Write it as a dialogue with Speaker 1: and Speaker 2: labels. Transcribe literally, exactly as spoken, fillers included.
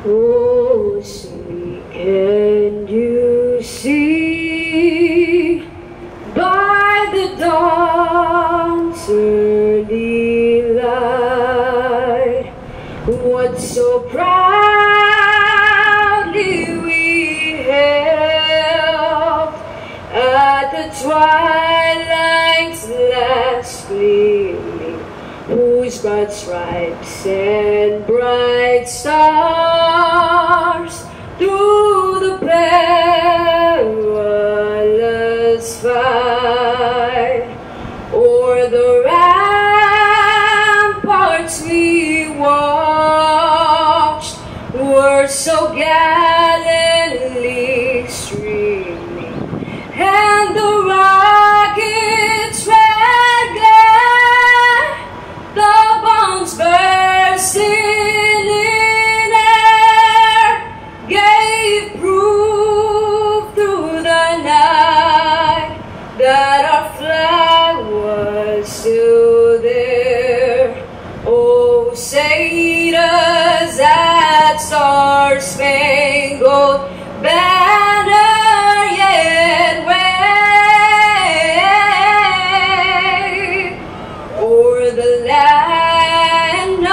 Speaker 1: Oh, say, can you see by the dawn's early light what so proudly we held at the twilight's last gleaming, whose broad stripes and bright stars through the perilous fight o'er the ramparts we watched were so gallantly streaming, and the rockets' red glare, the bombs bursting in air, gave proof through the night that our flag was still there. Oh, say does that star-spangled banner yet wave o'er the land